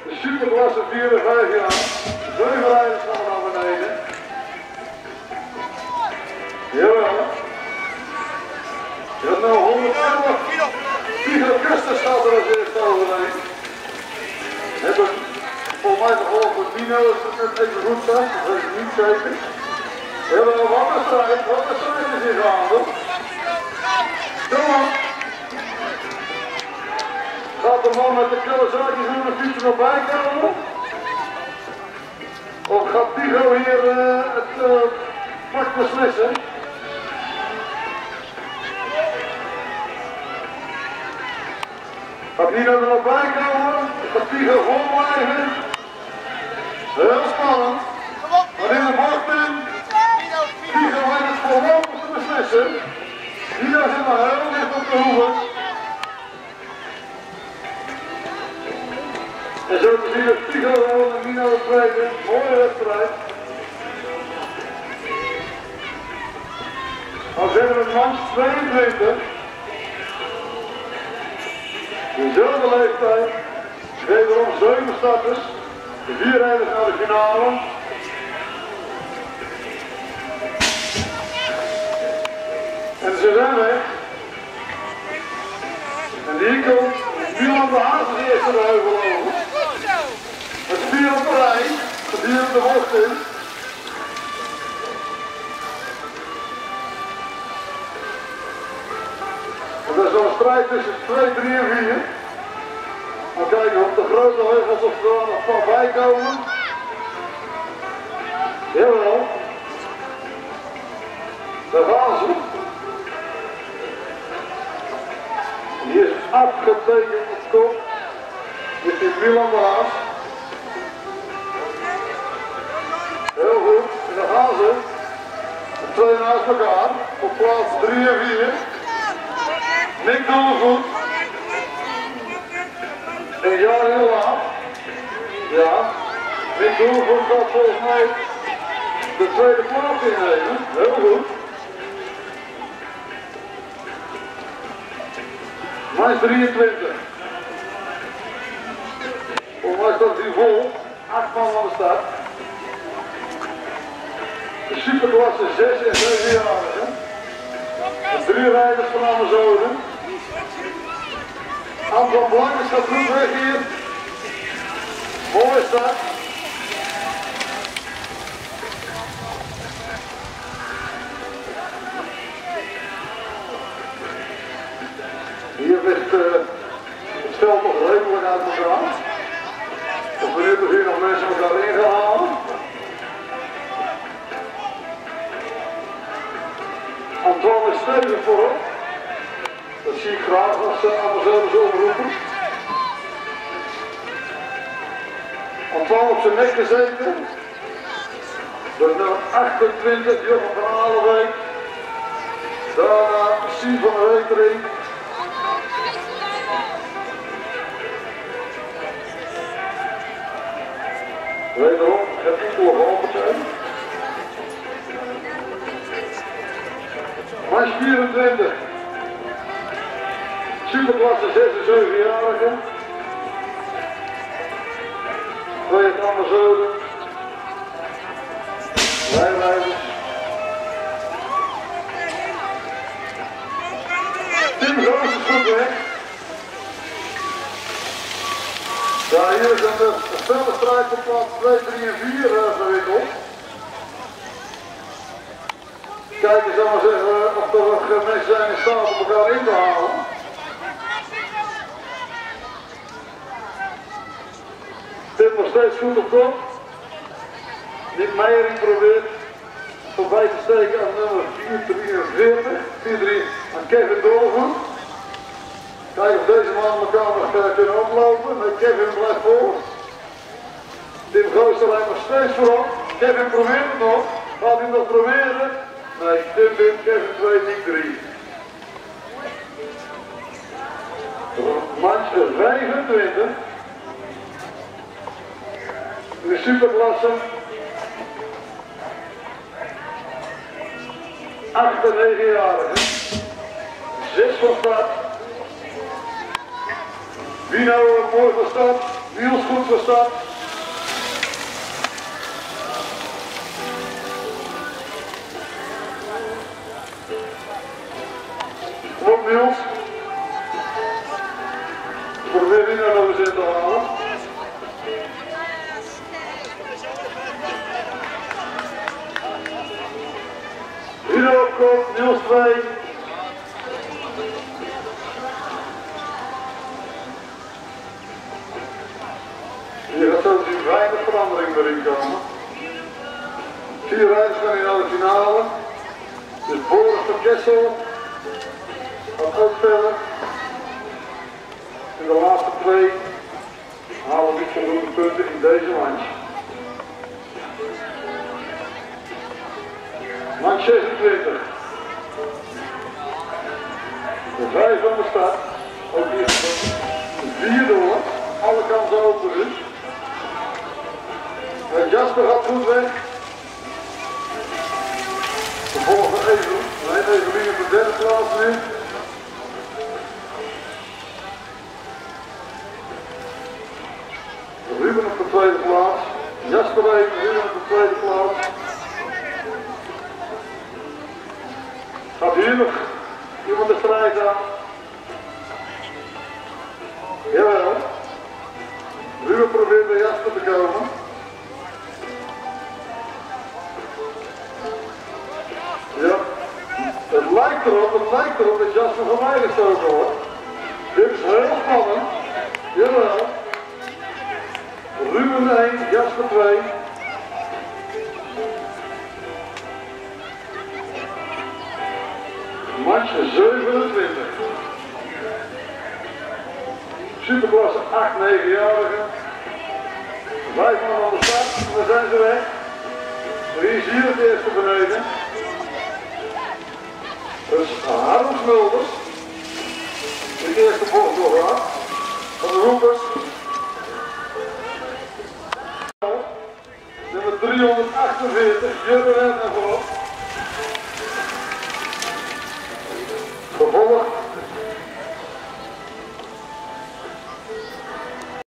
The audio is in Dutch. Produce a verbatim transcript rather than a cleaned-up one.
De superklasse vier en vijf jaar. Zeven rijders gaan naar beneden. Jawel. Je hebt nou honderdelf. Pico Kuster staat er als eerste overheen. Hebben volgens mij geholpen Mino, als het even goed staat. Dat weet ik niet zeker. Jawel, wat een strijd. Wat een strijd is hier gaande. Kom op. Gaat de man met de killezaakjes aan de fiets er nog bij komen? Of gaat Pico hier uh, het uh, pak beslissen? Gaat Nino er nog bij komen? Gaat Pico vol blijven? Heel spannend. Maar in de bocht in. Pico weet het voorlopig te beslissen. Nino zit maar heel dicht op de hoeven. En zo te zien dat Pico en Nino het tweede. Mooie wedstrijd. Als hebben we het mans tweeëntwintig. Dezelfde leeftijd. Wederom zeven starters. De vier rijders naar de finale. En ze zijn weg. En hier komt Milan de Haas als eerste de heuvel over. Met vier op de rij. Vier op de bocht in. En dat is wel een strijd tussen twee, drie en vier. Dan kijken op de grote heuvels of er nog van bij komen. Jawel. Daar gaan ze. Hier is afgetekend op kop. Dit is Milan de Haas. Heel goed. En dan gaan ze. De twee naast elkaar. Op plaats drie en vier. Nick Doelvoet. En ja, heel laat. Ja. Nick Doelvoet gaat volgens mij de tweede plaats innemen. Heel goed. Maar is drieëntwintig. Volgens mij staat hij vol. acht man aan de start. De superklasse zes en zeven jarigen. Drie rijders van Amazonen. Anton Blank is dat goed weg hier. Mooi start. Hier ligt uh, het veld nog redelijk uit elkaar. Of we nu hier nog mensen elkaar in gaan halen. Antoine is stevig voorop. Dat zie ik graag als uh, Amazonen zo omroepen. Antoine op zijn nek gezeten. Dat is nou achtentwintig, Jochem van Alenbeek. Daarna Sien van der Wetering. Wederom, het enkele geholpen zijn. Mars vierentwintig. Superklasse zes en zeven jarigen. Twee het Amazonen. Rijrijders. Tim Roos is goed weg. Ja, hier is een snelle strijd op plaats twee, drie en vier uh, verwikkeld. Kijk eens, zal maar zeggen of er nog mensen zijn in staat om elkaar in te halen. Tim nog steeds goed op kop. Nick Meijering probeert voorbij te steken aan nummer vier drieënveertig. vier drie aan Kevin Doelvoet. Kijk of deze man elkaar nog uh, kunnen oplopen. Nee, Kevin blijft voor. Tim Gooster rijdt nog steeds voorop. Kevin probeert het nog. Gaat hij nog proberen? Nee, Tim wint, Kevin twee, Nick drie. Mansje vijfentwintig. De superklasse. acht en negen jarigen. zes van start. Wie nou mooi van start? Niels goed voor start. Kom op Niels. Probeer weer naar de zin te halen. Hier op kop, Niels twee. Hier gaat zo zien weinig verandering erin komen. Vier rijders gaan hier naar de finale. Dus Boris van Kessel gaat ook verder. En de laatste twee halen niet voldoende punten in deze manch. Manch zesentwintig. De vijf van de start. Ook hier de vier door. Alle kansen open dus. En Jasper gaat goed weg. De volgende Evelien. Nee, Evelien op de derde plaats nu. Ruben op de tweede plaats. Jasper even, Ruben op de tweede plaats. Gaat hier nog iemand de strijd aan? Jawel. Ruben probeert bij Jasper te komen. Ja. Het lijkt erop, het lijkt erop dat Jasper van mij gestoken wordt. Dit is heel spannend. Jawel. Ruben één, Jasper twee. Match zevenentwintig. Superklasse acht negen-jarigen. Vijf man aan de start, daar zijn ze weg. Wie is hier het eerste beneden? Dus Harold Smulders. De eerste bocht doorgaat. Van de roepers. Nummer driehonderdachtenveertig, Jurgen en